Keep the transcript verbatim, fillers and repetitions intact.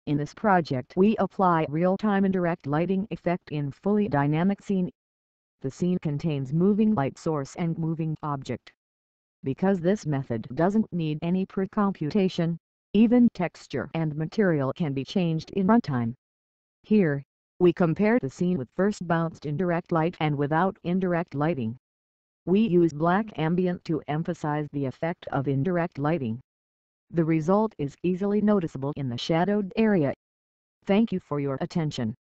In this project we apply real-time indirect lighting effect in fully dynamic scene. The scene contains moving light source and moving object. Because this method doesn't need any pre-computation, even texture and material can be changed in runtime. Here, we compare the scene with first bounced indirect light and without indirect lighting. We use black ambient to emphasize the effect of indirect lighting. The result is easily noticeable in the shadowed area. Thank you for your attention.